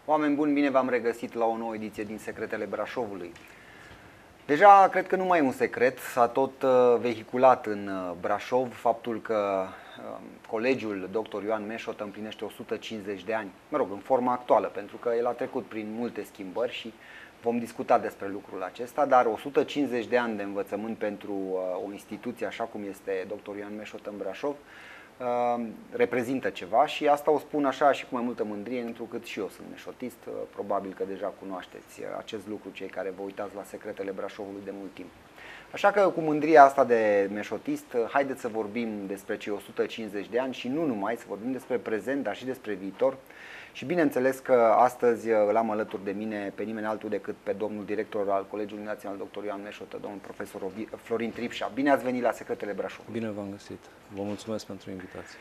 Oameni buni, bine v-am regăsit la o nouă ediție din Secretele Brașovului. Deja cred că nu mai e un secret, s-a tot vehiculat în Brașov faptul că colegiul Dr. Ioan Meșotă împlinește 150 de ani, mă rog, în forma actuală, pentru că el a trecut prin multe schimbări și vom discuta despre lucrul acesta, dar 150 de ani de învățământ pentru o instituție așa cum este Dr. Ioan Meșotă în Brașov reprezintă ceva și asta o spun așa și cu mai multă mândrie, întrucât și eu sunt meșotist, probabil că deja cunoașteți acest lucru cei care vă uitați la Secretele Brașovului de mult timp. Așa că cu mândria asta de meșotist, haideți să vorbim despre cei 150 de ani și nu numai, să vorbim despre prezent, dar și despre viitor. Și bineînțeles că astăzi îl am alături de mine pe nimeni altul decât pe domnul director al Colegiului Național Dr. Ioan Meșotă, domnul profesor Florin Tripșa. Bine ați venit la Secretele Brașovului. Bine v-am găsit. Vă mulțumesc pentru invitație.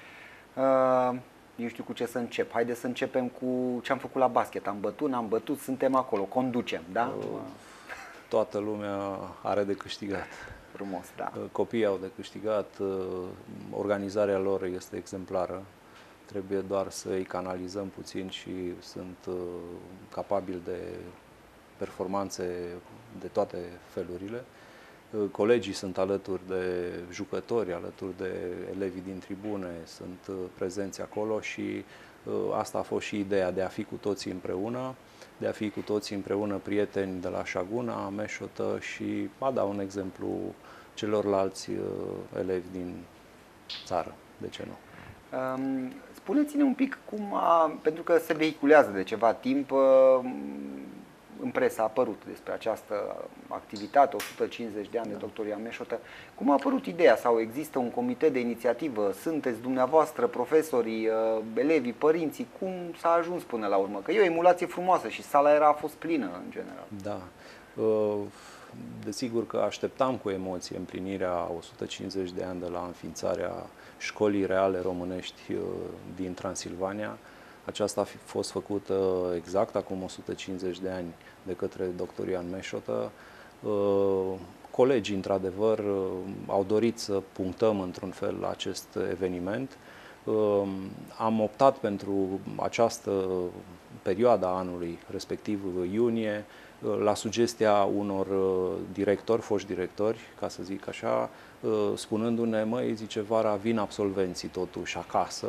Eu știu cu ce să încep. Haideți să începem cu ce am făcut la basket. Am bătut, n-am bătut, suntem acolo, conducem, da? Toată lumea are de câștigat. Frumos, da. Copiii au de câștigat, organizarea lor este exemplară. Trebuie doar să îi canalizăm puțin și sunt capabili de performanțe de toate felurile. Colegii sunt alături de jucători, alături de elevii din tribune, sunt prezenți acolo și asta a fost și ideea de a fi cu toții împreună, de a fi cu toții împreună prieteni de la Șaguna, Meșotă și a da un exemplu celorlalți elevi din țară, de ce nu? Spuneți-ne un pic pentru că se vehiculează de ceva timp, în presă a apărut despre această activitate, 150 de ani de Dr. Ioan Meșotă. Cum a apărut ideea sau există un comitet de inițiativă? Sunteți dumneavoastră, profesorii, elevii, părinții? Cum s-a ajuns până la urmă? Că e o emulație frumoasă și sala a fost plină în general. Da. Desigur că așteptam cu emoție împlinirea 150 de ani de la înființarea Școlii Reale Românești din Transilvania. Aceasta a fost făcută exact acum 150 de ani de către Dr. Ioan Meșotă. Colegii, într-adevăr, au dorit să punctăm într-un fel acest eveniment. Am optat pentru această perioadă a anului, respectiv iunie, la sugestia unor directori, foști directori, ca să zic așa, spunându-ne, măi, zice, vara vin absolvenții totuși acasă,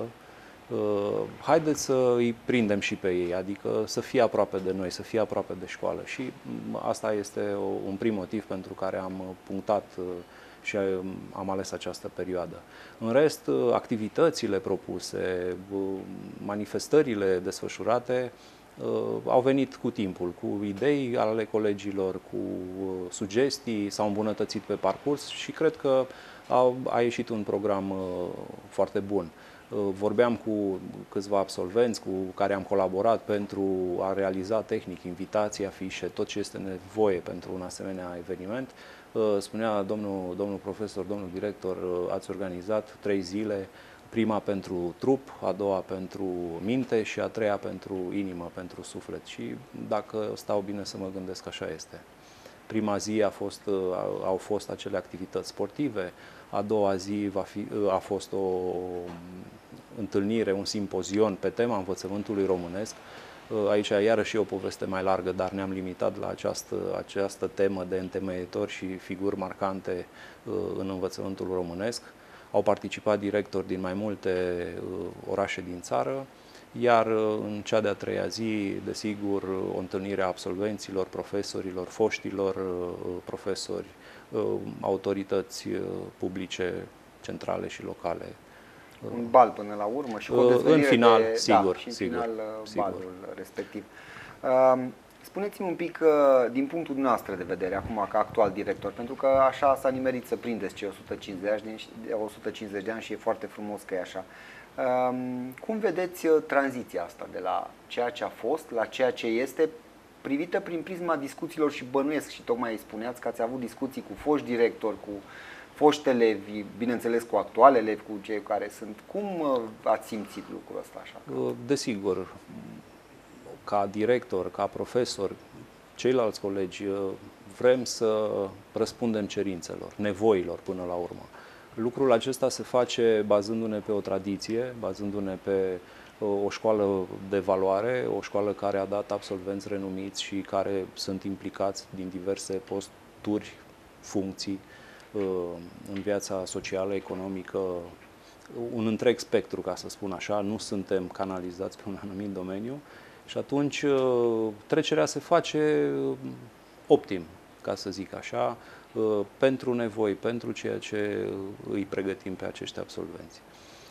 haideți să îi prindem și pe ei, adică să fie aproape de noi, să fie aproape de școală. Și asta este un prim motiv pentru care am punctat și am ales această perioadă. În rest, activitățile propuse, manifestările desfășurate au venit cu timpul, cu idei ale colegilor, cu sugestii, s-au îmbunătățit pe parcurs și cred că a ieșit un program foarte bun. Vorbeam cu câțiva absolvenți cu care am colaborat pentru a realiza tehnic invitații, afișe, tot ce este nevoie pentru un asemenea eveniment. Spunea domnul profesor, domnul director, ați organizat 3 zile, prima pentru trup, a doua pentru minte și a treia pentru inimă, pentru suflet. Și dacă stau bine să mă gândesc, așa este. Prima zi au fost acele activități sportive, a doua zi a fost o întâlnire, un simpozion pe tema învățământului românesc. Aici iarăși e o poveste mai largă, dar ne-am limitat la această temă de întemeietori și figuri marcante în învățământul românesc. Au participat directori din mai multe orașe din țară, iar în cea de-a treia zi, desigur, o întâlnire a absolvenților, profesorilor, foștilor profesori, autorități publice, centrale și locale. Un bal până la urmă și cu o în final, sigur, și în sigur, final sigur. balul respectiv. Spuneți-mi un pic din punctul dumneavoastră de vedere, acum ca actual director, pentru că așa s-a nimerit să prindeți cei 150 de ani și e foarte frumos că e așa. Cum vedeți tranziția asta de la ceea ce a fost la ceea ce este, privită prin prisma discuțiilor și bănuiesc și tocmai spuneați că ați avut discuții cu foști directori, cu foști elevi, bineînțeles cu actuali elevi, cu cei care sunt. Cum ați simțit lucrul ăsta așa? Desigur, ca director, ca profesor, ceilalți colegi, vrem să răspundem cerințelor, nevoilor până la urmă. Lucrul acesta se face bazându-ne pe o tradiție, bazându-ne pe o școală de valoare, o școală care a dat absolvenți renumiți și care sunt implicați din diverse posturi, funcții în viața socială, economică, un întreg spectru, ca să spun așa, nu suntem canalizați pe un anumit domeniu și atunci trecerea se face optim, ca să zic așa, pentru nevoi, pentru ceea ce îi pregătim pe acești absolvenți.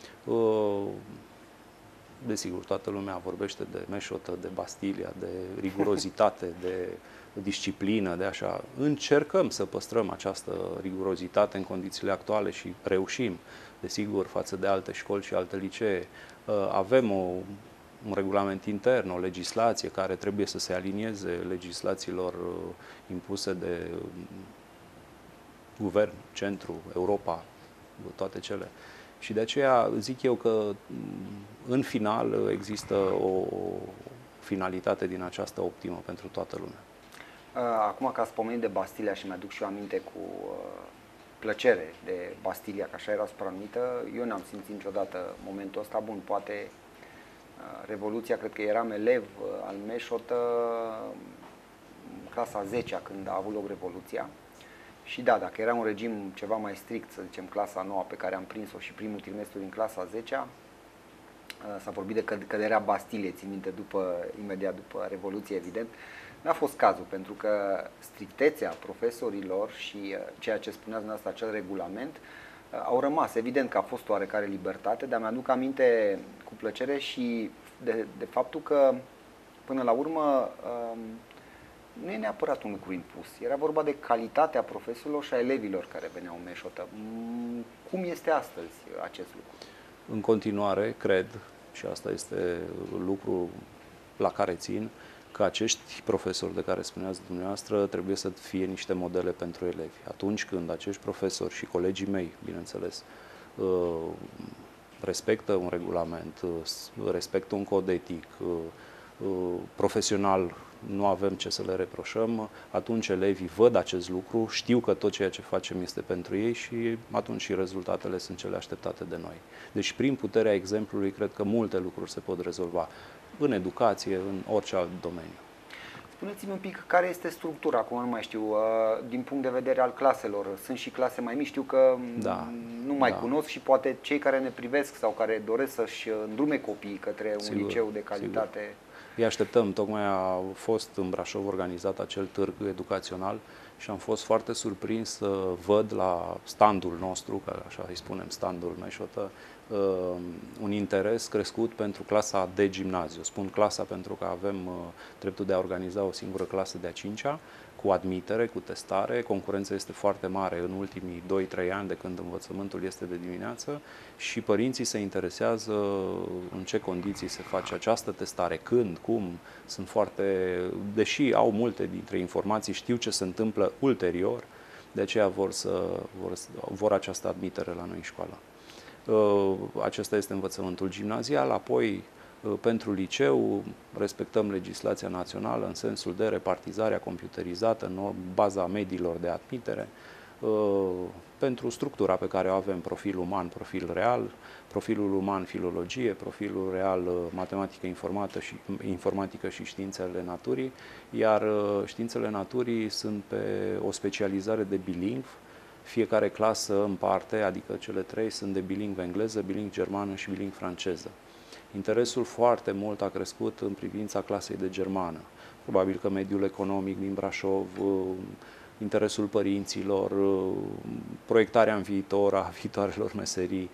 Desigur, toată lumea vorbește de Meșotă, de Bastilia, de rigurozitate, de disciplină, de așa. Încercăm să păstrăm această rigurozitate în condițiile actuale și reușim, desigur, față de alte școli și alte licee. Avem un regulament intern, o legislație care trebuie să se alinieze legislațiilor impuse de guvern, centru, Europa, toate cele. Și de aceea zic eu că în final există o finalitate din aceasta optimă pentru toată lumea. Acum că ați pomenit de Bastilia și mi-aduc și eu aminte cu plăcere de Bastilia, că așa era supranumită, eu n-am simțit niciodată momentul ăsta. Bun, poate Revoluția, cred că eram elev al Meșotă, clasa 10-a, când a avut loc Revoluția. Și da, dacă era un regim ceva mai strict, să zicem clasa 9 pe care am prins-o și primul trimestru din clasa 10-a, s-a vorbit de căderea Bastiliei, țin minte, imediat după Revoluție, evident. N-a fost cazul, pentru că strictețea profesorilor și ceea ce spuneați dumneavoastră, acel regulament, au rămas. Evident că a fost oarecare libertate, dar mi-aduc aminte cu plăcere și de faptul că, până la urmă, nu e neapărat un lucru impus. Era vorba de calitatea profesorilor și a elevilor care veneau în Meșotă. Cum este astăzi acest lucru? În continuare, cred, și asta este lucru la care țin, că acești profesori de care spuneați dumneavoastră trebuie să fie niște modele pentru elevi. Atunci când acești profesori și colegii mei, bineînțeles, respectă un regulament, respectă un cod etic, profesional, nu avem ce să le reproșăm, atunci elevii văd acest lucru, știu că tot ceea ce facem este pentru ei și atunci și rezultatele sunt cele așteptate de noi. Deci prin puterea exemplului cred că multe lucruri se pot rezolva în educație, în orice alt domeniu. Spuneți-mi un pic care este structura, acum nu mai știu, din punct de vedere al claselor. Sunt și clase mai mici, știu că nu mai cunosc și poate cei care ne privesc sau care doresc să-și îndrume copiii către un liceu de calitate. Sigur. Îi așteptăm. Tocmai a fost în Brașov organizat acel târg educațional și am fost foarte surprins să văd la standul nostru, că așa îi spunem, standul Meșotă, un interes crescut pentru clasa de gimnaziu. Spun clasa pentru că avem dreptul de a organiza o singură clasă de a 5-a, cu admitere, cu testare. Concurența este foarte mare în ultimii 2-3 ani de când învățământul este de dimineață și părinții se interesează în ce condiții se face această testare, când, cum. Sunt foarte, deși au multe dintre informații, știu ce se întâmplă ulterior, de aceea vor această admitere la noi în școală. Acesta este învățământul gimnazial, apoi pentru liceu respectăm legislația națională în sensul de repartizarea computerizată în baza mediilor de admitere, pentru structura pe care o avem, profil uman, profil real, profilul uman, filologie, profilul real, matematică informatică și științele naturii, iar științele naturii sunt pe o specializare de bilingv. Fiecare clasă în parte, adică cele 3, sunt de bilingv engleză, bilingv germană și bilingv franceză. Interesul foarte mult a crescut în privința clasei de germană. Probabil că mediul economic din Brașov, interesul părinților, proiectarea în viitor a viitoarelor meserii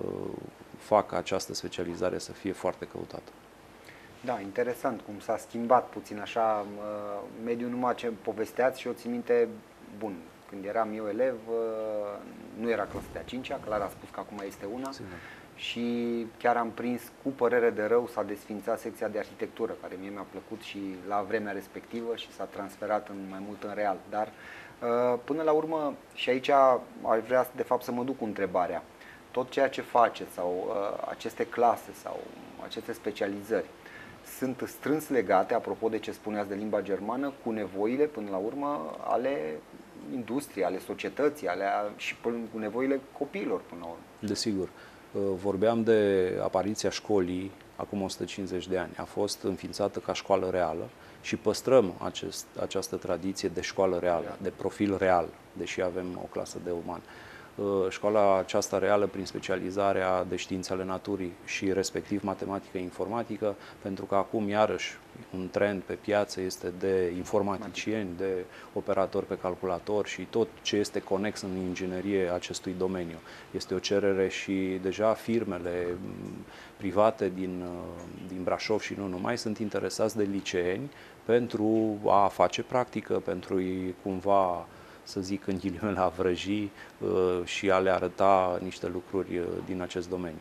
fac această specializare să fie foarte căutată. Da, interesant cum s-a schimbat puțin așa mediul, numai ce povesteați și eu țin minte, bun, când eram eu elev, nu era clasa de a 5-a, clar a spus că acum este una. Sigur. Și chiar am prins cu părere de rău, s-a desfințat secția de arhitectură, care mie mi-a plăcut și la vremea respectivă și s-a transferat mai mult în real. Dar până la urmă, și aici aș vrea de fapt să mă duc cu întrebarea, tot ceea ce faceți sau aceste clase sau aceste specializări sunt strâns legate, apropo de ce spuneați de limba germană, cu nevoile până la urmă ale industriei, ale societății, și cu nevoile copiilor până la urmă. Desigur. Vorbeam de apariția școlii acum 150 de ani. A fost înființată ca școală reală și păstrăm această tradiție de școală reală, de profil real, deși avem o clasă de uman. Școala aceasta reală prin specializarea de științe ale naturii și respectiv matematică informatică, pentru că acum iarăși un trend pe piață este de informaticieni, de operatori pe calculator și tot ce este conex în inginerie acestui domeniu. Este o cerere și deja firmele private din Brașov și nu numai sunt interesați de liceeni pentru a face practică, pentru a cumva, să zic în ghilimele, a vrăji și a le arăta niște lucruri din acest domeniu.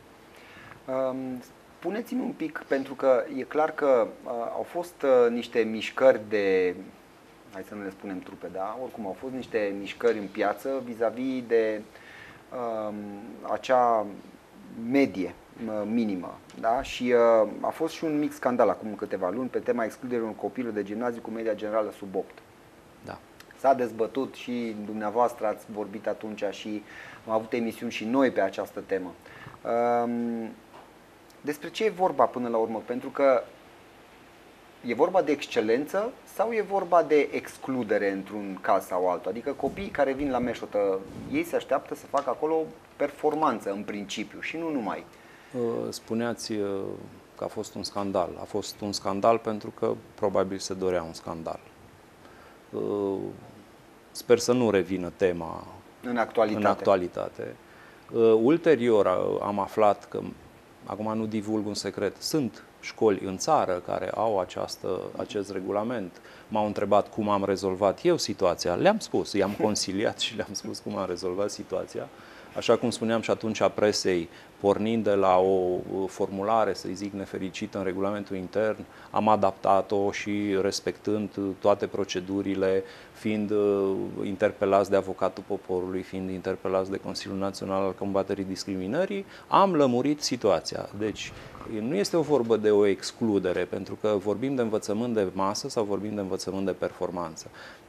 Spuneți-mi un pic, pentru că e clar că au fost niște mișcări de, hai să nu le spunem trupe, da? Oricum au fost niște mișcări în piață vis-a-vis de acea medie minimă, da? Și a fost și un mic scandal acum câteva luni pe tema excluderii unor copil de gimnaziu cu media generală sub 8. Da. S-a dezbătut și dumneavoastră ați vorbit atunci și am avut emisiuni și noi pe această temă. Despre ce e vorba până la urmă? Pentru că e vorba de excelență sau e vorba de excludere într-un caz sau altul? Adică copiii care vin la Meșotă, ei se așteaptă să facă acolo performanță în principiu și nu numai. Spuneați că a fost un scandal. A fost un scandal pentru că probabil se dorea un scandal. Sper să nu revină tema în actualitate. Ulterior am aflat că, acum nu divulg un secret, sunt școli în țară care au acest regulament. M-au întrebat cum am rezolvat eu situația. Le-am spus, i-am consiliat și le-am spus cum am rezolvat situația. Așa cum spuneam și atunci a presei, pornind de la o formulare, să zic, nefericită în regulamentul intern, am adaptat-o și respectând toate procedurile, fiind interpelați de Avocatul Poporului, fiind interpelați de Consiliul Național al Combaterii Discriminării, am lămurit situația. Deci nu este o vorbă de o excludere, pentru că vorbim de învățământ de masă sau vorbim de învățământ de performanță.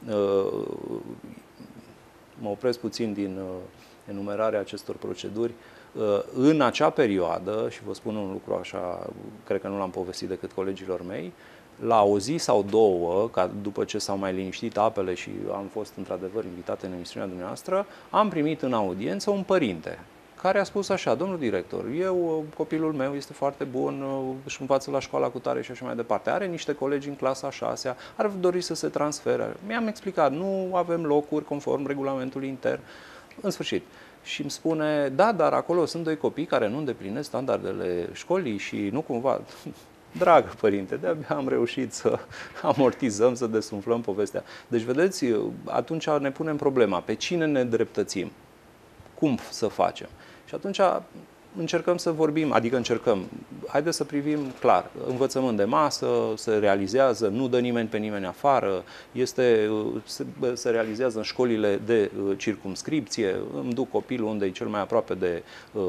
Mă opresc puțin din enumerarea acestor proceduri. În acea perioadă, și vă spun un lucru așa, cred că nu l-am povestit decât colegilor mei, la o zi sau două, după ce s-au mai liniștit apele și am fost într-adevăr invitat în emisiunea dumneavoastră, am primit în audiență un părinte care a spus așa: domnul director, copilul meu este foarte bun, își învață la școala cu tare și așa mai departe, are niște colegi în clasa 6-a, ar dori să se transfere. Mi-am explicat, nu avem locuri conform regulamentului intern. În sfârșit. Și îmi spune, da, dar acolo sunt doi copii care nu îndeplinesc standardele școlii și nu cumva... Dragă părinte, de-abia am reușit să amortizăm, să desumflăm povestea. Deci, vedeți, atunci ne punem problema, pe cine ne dreptățim? Cum să facem? Și atunci încercăm să vorbim, adică haideți să privim clar, învățământ de masă, se realizează, nu dă nimeni pe nimeni afară, se realizează în școlile de circumscripție, îmi duc copilul unde e cel mai aproape de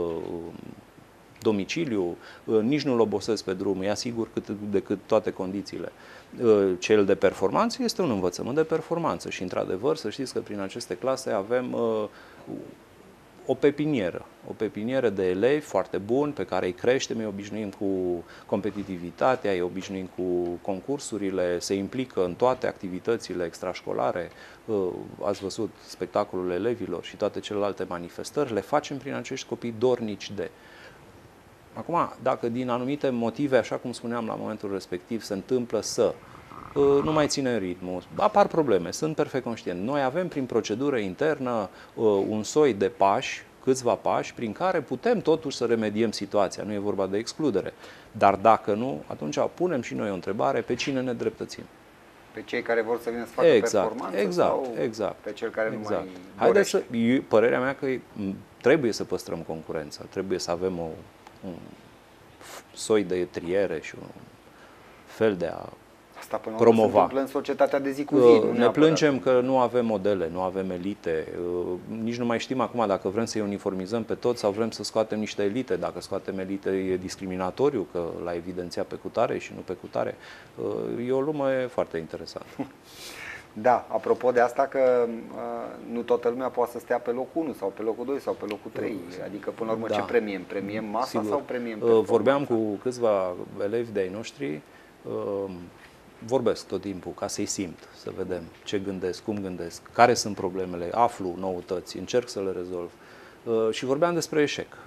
domiciliu, nici nu-l obosesc pe drum, e asigur decât toate condițiile. Cel de performanță este un învățământ de performanță și, într-adevăr, să știți că prin aceste clase avem o pepinieră de elevi foarte buni, pe care îi creștem, îi obișnuim cu competitivitatea, îi obișnuim cu concursurile, se implică în toate activitățile extrașcolare, ați văzut spectacolul elevilor și toate celelalte manifestări, le facem prin acești copii dornici de. Acum, dacă din anumite motive, așa cum spuneam la momentul respectiv, se întâmplă să nu mai ține ritmul, apar probleme, sunt perfect conștient. Noi avem prin procedură internă un soi de pași, câțiva pași, prin care putem totuși să remediem situația. Nu e vorba de excludere. Dar dacă nu, atunci punem și noi o întrebare, pe cine ne dreptățim? Pe cei care vor să vină să facă performanță sau pe cei care nu mai dorește? Părerea mea că trebuie să păstrăm concurența, trebuie să avem un soi de triere și un fel de a Asta până promova. Se întâmplă în societatea de zi cu zi. Ne plângem că nu avem modele, nu avem elite. Nici nu mai știm acum dacă vrem să-i uniformizăm pe toți sau vrem să scoatem niște elite. Dacă scoatem elite e discriminatoriu, că l-a evidențiat pe cutare și nu pe cutare. E o lume foarte interesantă. Da, apropo de asta că nu toată lumea poate să stea pe locul 1 sau pe locul 2 sau pe locul 3. Adică până la urmă ce premiem? Premiem masa Sigur. sau premiem performanța? Vorbeam cu câțiva elevi de-ai noștri, vorbesc tot timpul ca să-i simt, să vedem ce gândesc, cum gândesc, care sunt problemele, aflu noutăți, încerc să le rezolv. Și vorbeam despre eșec.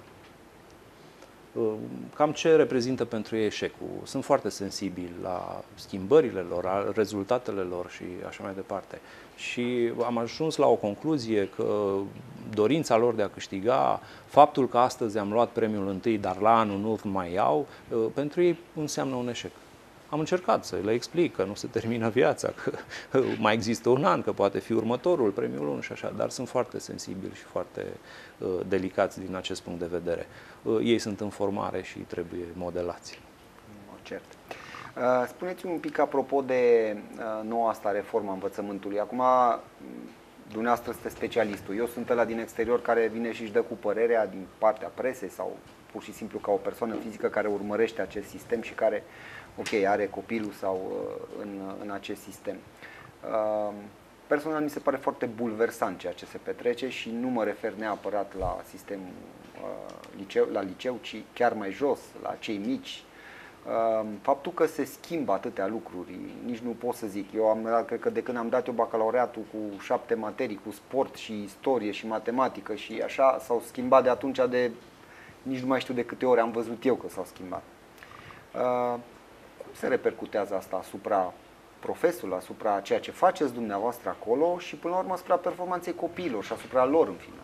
Cam ce reprezintă pentru ei eșecul. Sunt foarte sensibili la schimbările lor, la rezultatele lor și așa mai departe. Și am ajuns la o concluzie că dorința lor de a câștiga, faptul că astăzi am luat premiul întâi, dar la anul nu mai iau, pentru ei înseamnă un eșec. Am încercat să le explic că nu se termină viața, că mai există un an, că poate fi următorul, premiul 1 și așa, dar sunt foarte sensibili și foarte delicați din acest punct de vedere. Ei sunt în formare și trebuie modelați. Cert. Spuneți-mi un pic apropo de noua asta reformă învățământului. Acum, dumneavoastră sunteți specialistul. Eu sunt ăla din exterior care vine și își dă cu părerea din partea presei sau pur și simplu ca o persoană fizică care urmărește acest sistem și care, ok, are copilul sau în acest sistem. Personal mi se pare foarte bulversant ceea ce se petrece și nu mă refer neapărat la sistemul la liceu, ci chiar mai jos, la cei mici. Faptul că se schimbă atâtea lucruri, nici nu pot să zic. Cred că de când am dat eu bacalaureatul cu 7 materii, cu sport și istorie și matematică și așa, s-au schimbat de atunci nici nu mai știu de câte ori am văzut eu că s-au schimbat. Cum se repercutează asta asupra profesorului, asupra ceea ce faceți dumneavoastră acolo și până la urmă asupra performanței copiilor și asupra lor în final?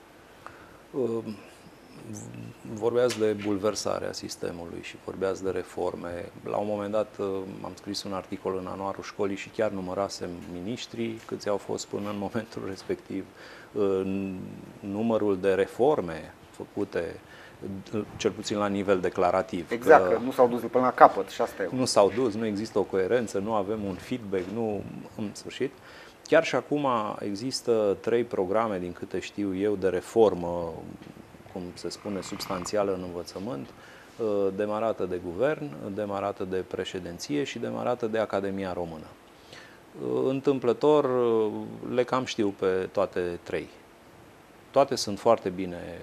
Vorbeați de bulversarea sistemului și vorbeați de reforme. La un moment dat am scris un articol în anuarul școlii și chiar numărasem miniștrii, câți au fost până în momentul respectiv. Numărul de reforme făcute, cel puțin la nivel declarativ. Exact, că nu s-au dus până la capăt și asta e. Nu s-au dus, nu există o coerență, nu avem un feedback, nu în sfârșit. Chiar și acum există 3 programe, din câte știu eu, de reformă, cum se spune, substanțială în învățământ, demarată de guvern, demarată de președinție și demarată de Academia Română. Întâmplător le cam știu pe toate 3. Toate sunt foarte bine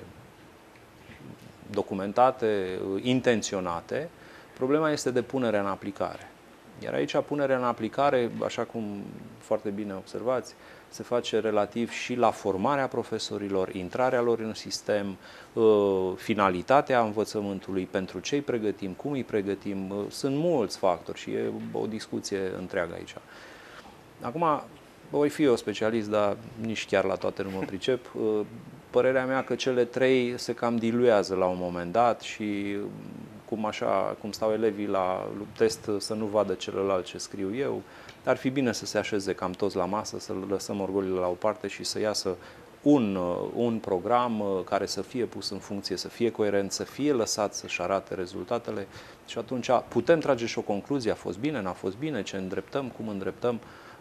documentate, intenționate. Problema este de punerea în aplicare. Iar aici punerea în aplicare, așa cum foarte bine observați, se face relativ și la formarea profesorilor, intrarea lor în sistem, finalitatea învățământului, pentru ce îi pregătim, cum îi pregătim. Sunt mulți factori și e o discuție întreagă aici. Acum, voi fi eu specialist, dar nici chiar la toate nu mă pricep. Părerea mea că cele 3 se cam diluează la un moment dat și cum stau elevii la test să nu vadă celălalt ce scriu eu, ar fi bine să se așeze cam toți la masă, să lăsăm orgolile la o parte și să iasă un program care să fie pus în funcție, să fie coerent, să fie lăsat să-și arate rezultatele și atunci putem trage și o concluzie, a fost bine, n-a fost bine, ce îndreptăm, cum îndreptăm.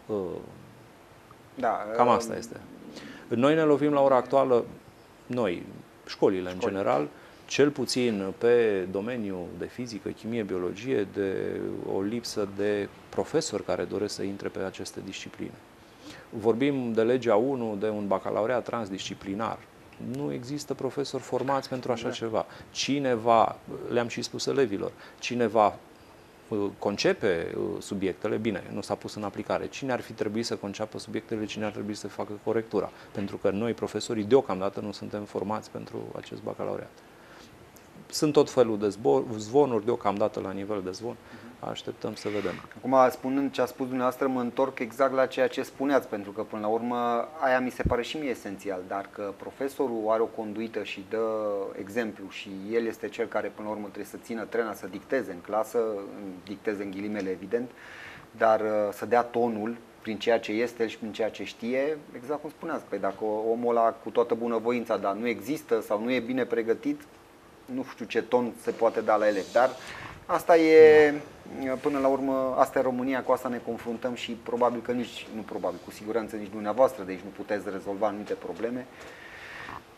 Da, cam asta este. Noi ne lovim la ora actuală, noi, școlile în general, cel puțin pe domeniul de fizică, chimie, biologie, de o lipsă de profesori care doresc să intre pe aceste discipline. Vorbim de legea 1, de un bacalaureat transdisciplinar. Nu există profesori formați pentru așa ceva. Cineva, le-am și spus elevilor, cineva concepe subiectele, bine, nu s-a pus în aplicare. Cine ar fi trebuit să conceapă subiectele, cine ar trebui să facă corectura? Pentru că noi, profesorii, deocamdată nu suntem formați pentru acest bacalaureat. Sunt tot felul de zvonuri, deocamdată la nivel de zvon. Așteptăm să vedem. Acum, spunând ce a spus dumneavoastră, mă întorc exact la ceea ce spuneați, pentru că, până la urmă, aia mi se pare și mie esențial. Dar că profesorul are o conduită și dă exemplu și el este cel care, până la urmă, trebuie să țină trena, să dicteze în clasă, dicteze în ghilimele, evident, dar să dea tonul prin ceea ce este și prin ceea ce știe, exact cum spuneați. Păi dacă omul ăla, cu toată bunăvoința, dar nu există sau nu e bine pregătit, nu știu ce ton se poate da la elevi, dar asta e, până la urmă, asta e România, cu asta ne confruntăm și probabil că cu siguranță nici dumneavoastră de aici nu puteți rezolva anumite probleme.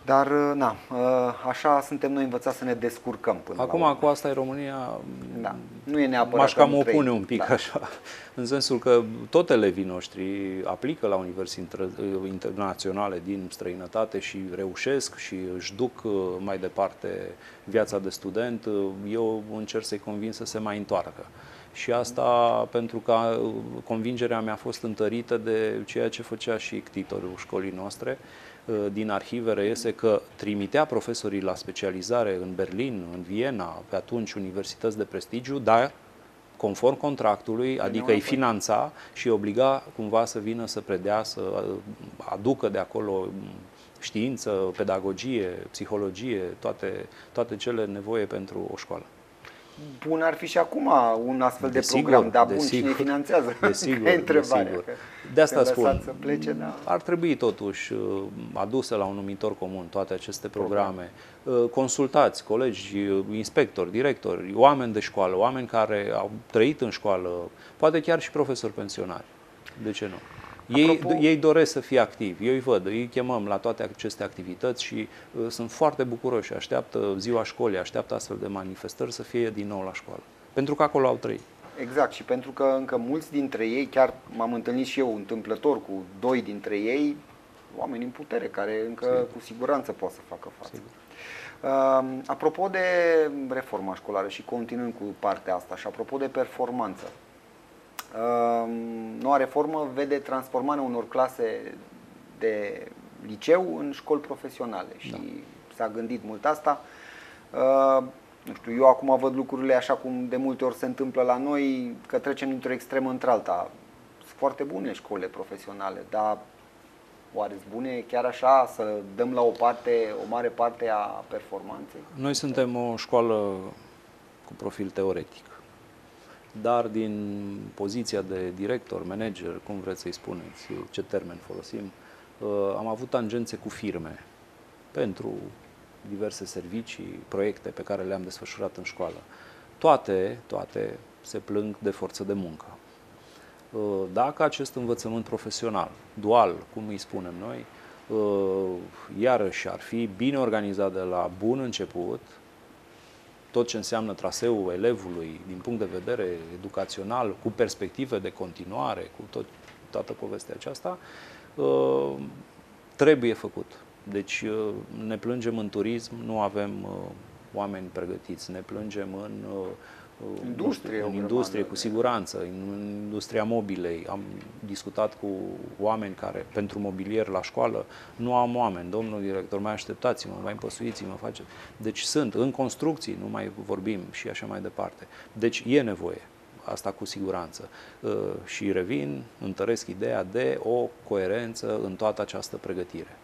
Dar, na, așa suntem noi învățați să ne descurcăm până Acum, la urmă. cu asta e România, Da. Nu e neapărat m-aș cam că nu opune trăim. un pic, Da. așa, în sensul că tot elevii noștri aplică la universități internaționale din străinătate și reușesc și își duc mai departe viața de student. Eu încerc să-i convin să se mai întoarcă. Și asta pentru că convingerea mea a fost întărită de ceea ce făcea și ctitorul școlii noastre. Din arhive reiese că trimitea profesorii la specializare în Berlin, în Viena, pe atunci universități de prestigiu, dar conform contractului, adică îi finanța și îi obliga cumva să vină să predea, să aducă de acolo știință, pedagogie, psihologie, toate cele nevoie pentru o școală. Bun ar fi și acum un astfel de program, dar bun, cine finanțează? Desigur. De asta spun, să plece, da. ar trebui totuși aduse la un numitor comun toate aceste programe. Consultați colegi, inspectori, directori, oameni de școală, oameni care au trăit în școală, poate chiar și profesori pensionari. De ce nu? Ei doresc să fie activi, eu îi văd, îi chemăm la toate aceste activități și sunt foarte bucuroși, așteaptă ziua școlii, așteaptă astfel de manifestări să fie din nou la școală, pentru că acolo au trăit. Exact, și pentru că încă mulți dintre ei, chiar m-am întâlnit și eu întâmplător cu 2 dintre ei, oameni în putere, care încă cu siguranță pot să facă față. Apropo de reforma școlară și continuând cu partea asta și apropo de performanță, noua reformă vede transformarea unor clase de liceu în școli profesionale și s-a gândit mult asta. Nu știu, eu acum văd lucrurile așa cum de multe ori se întâmplă la noi, că trecem dintr-o extremă într-alta. Sunt foarte bune școlile profesionale, dar oare sunt bune chiar așa să dăm la o mare parte a performanței? Noi suntem o școală cu profil teoretic. Dar din poziția de director, manager, cum vreți să-i spuneți, ce termen folosim, am avut tangențe cu firme pentru diverse servicii, proiecte pe care le-am desfășurat în școală. Toate se plâng de forță de muncă. Dacă acest învățământ profesional, dual, cum îi spunem noi, iarăși ar fi bine organizat de la bun început, tot ce înseamnă traseul elevului din punct de vedere educațional, cu perspective de continuare, cu toată povestea aceasta, trebuie făcut. Deci ne plângem în turism, nu avem oameni pregătiți, ne plângem în industrie, cu siguranță, în industria mobilei. Am discutat cu oameni care, pentru mobilier la școală, nu am oameni. Domnul director, mai așteptați-mă, mai împăsuiți-mă, faceți. Deci sunt în construcții, nu mai vorbim și așa mai departe. Deci e nevoie, asta cu siguranță. Și revin, întăresc ideea de o coerență în toată această pregătire.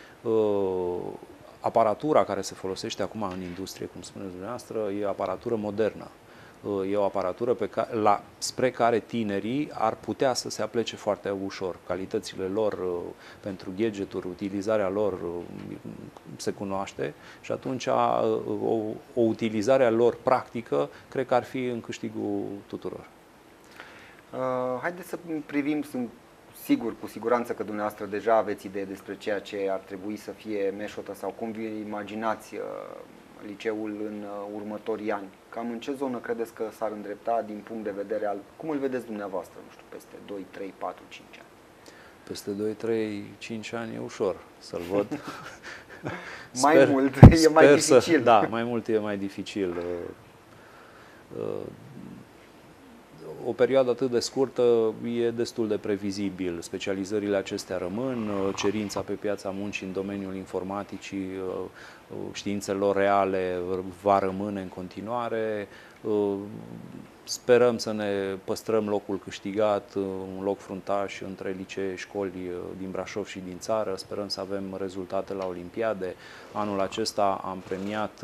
Aparatura care se folosește acum în industrie, cum spuneți dumneavoastră, e aparatură modernă. E o aparatură spre care tinerii ar putea să se aplece foarte ușor. Calitățile lor pentru gadgeturi, utilizarea lor se cunoaște și atunci o utilizare a lor practică cred că ar fi în câștigul tuturor. Haideți să privim, sunt sigur, cu siguranță că dumneavoastră deja aveți idee despre ceea ce ar trebui să fie Meșotă sau cum vi imaginați liceul în următorii ani. Cam în ce zonă credeți că s-ar îndrepta din punct de vedere al... Cum îl vedeți dumneavoastră, nu știu, peste 2, 3, 4, 5 ani? Peste 2, 3, 5 ani e ușor să-l văd. Mai mult e mai dificil. Da, mai mult e mai dificil. O perioadă atât de scurtă e destul de previzibil. Specializările acestea rămân, cerința pe piața muncii în domeniul informaticii, științelor reale va rămâne în continuare. Sperăm să ne păstrăm locul câștigat, un loc fruntaș între licee, școli din Brașov și din țară. Sperăm să avem rezultate la Olimpiade. Anul acesta am premiat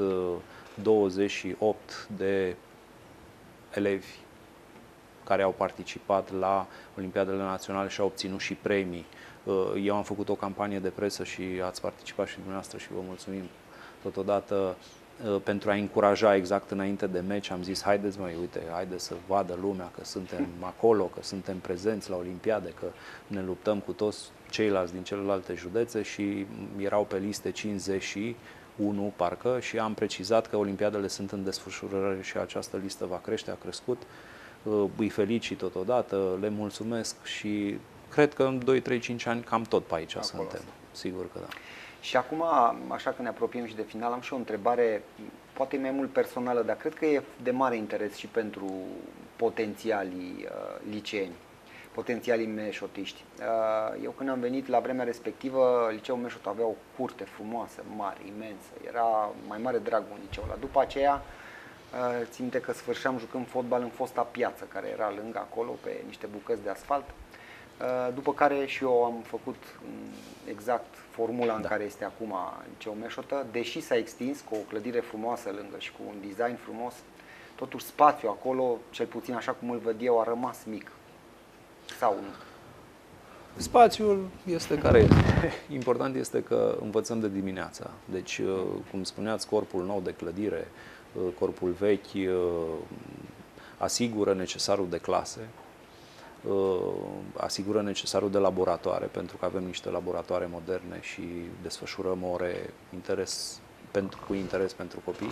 28 de elevi care au participat la Olimpiadele Naționale și au obținut și premii. Eu am făcut o campanie de presă și ați participat și dumneavoastră și vă mulțumim totodată pentru a încuraja exact înainte de meci. Am zis, haideți măi, uite, haideți să vadă lumea că suntem acolo, că suntem prezenți la Olimpiade, că ne luptăm cu toți ceilalți din celelalte județe și erau pe liste 51 parcă și am precizat că olimpiadele sunt în desfășurare și această listă va crește, a crescut. Îi felicit totodată, le mulțumesc și cred că în 2, 3, 5 ani cam tot pe aici suntem. Sigur că da. Și acum, așa că ne apropiem și de final, am și o întrebare, poate mai mult personală, dar cred că e de mare interes și pentru potențialii liceeni, potențialii meșotiști. Eu când am venit la vremea respectivă, liceul Meșot avea o curte frumoasă, mare, imensă, era mai mare dragul în liceul ăla. După aceea, țin minte că sfârșeam jucând fotbal în fosta piață, care era lângă acolo, pe niște bucăți de asfalt. După care și eu am făcut exact formula în care este acum liceul Meșotă, deși s-a extins cu o clădire frumoasă lângă și cu un design frumos, totuși spațiul acolo, cel puțin așa cum îl văd eu, a rămas mic. Sau nu? Spațiul este care este. Important este că învățăm de dimineața. Deci, cum spuneați, corpul nou de clădire, corpul vechi asigură necesarul de clase, asigură necesarul de laboratoare, pentru că avem niște laboratoare moderne și desfășurăm ore cu interes pentru copii.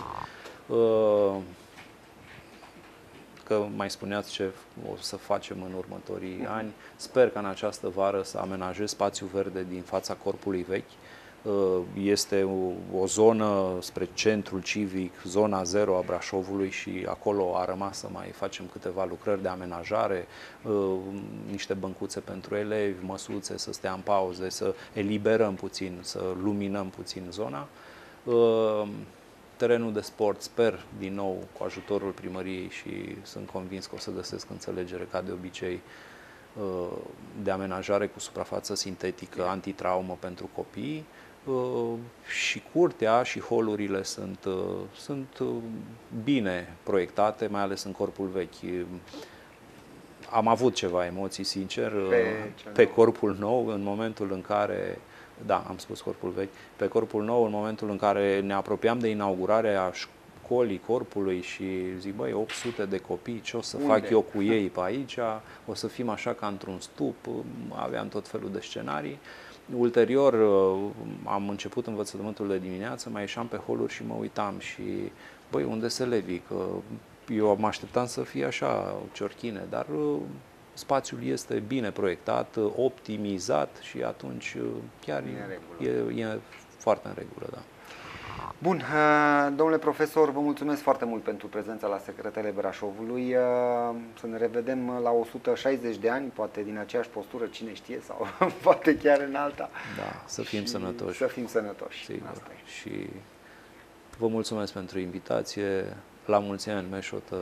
Că mai spuneați ce o să facem în următorii ani. Sper că în această vară să amenajez spațiu verde din fața corpului vechi. Este o zonă spre centrul civic, zona 0 a Brașovului și acolo a rămas să mai facem câteva lucrări de amenajare, niște băncuțe pentru elevi, măsuțe să stea în pauze, să eliberăm puțin, să luminăm puțin zona. Terenul de sport, sper din nou cu ajutorul primăriei și sunt convins că o să găsesc înțelegere ca de obicei, de amenajare cu suprafață sintetică, antitraumă pentru copii. Și curtea și holurile sunt bine proiectate, mai ales în corpul vechi. Am avut ceva emoții, sincer, pe corpul nou, în momentul în care, da, am spus corpul vechi, pe corpul nou, în momentul în care ne apropiam de inaugurarea școlii corpului și zic, băi, 800 de copii, ce o să fac eu cu ei pe aici? O să fim așa ca într-un stup, aveam tot felul de scenarii. Ulterior am început învățământul de dimineață, mai ieșeam pe holuri și mă uitam și, băi, unde se levii? Că eu mă așteptam să fie așa ciorchine, dar spațiul este bine proiectat, optimizat și atunci chiar e foarte în regulă, da. Bun, domnule profesor, vă mulțumesc foarte mult pentru prezența la Secretele Brașovului. Să ne revedem la 160 de ani, poate din aceeași postură, cine știe, sau poate chiar în alta. Da, să fim sănătoși. Să fim sănătoși. Sigur. Și vă mulțumesc pentru invitație. La mulți ani, Meșotă,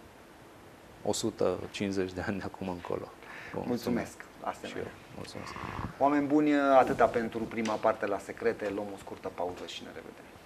150 de ani de acum încolo. Mulțumesc. Asta și eu. Mulțumesc. Oameni buni, atâta pentru prima parte la Secrete. Luăm o scurtă pauză și ne revedem.